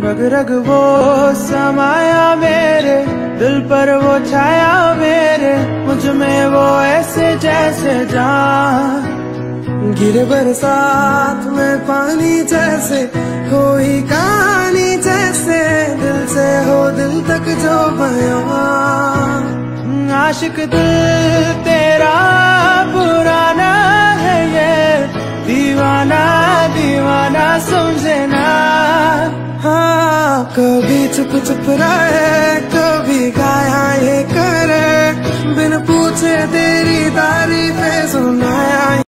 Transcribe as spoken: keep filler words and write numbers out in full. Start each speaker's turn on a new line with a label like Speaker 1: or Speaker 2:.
Speaker 1: रग रग वो समाया मेरे दिल पर, वो छाया मेरे मुझ में वो ऐसे जैसे जान। गिरे बरसात में पानी जैसे, कोई कहानी जैसे, दिल से हो दिल तक जो बयां। आशिक दिल तेरा पुराना है ये, दीवाना दीवाना समझे ना। हाँ, कभी चुप चुप रहे, कभी गाया ये करे, बिन पूछे तेरी तारीफें सुनाया।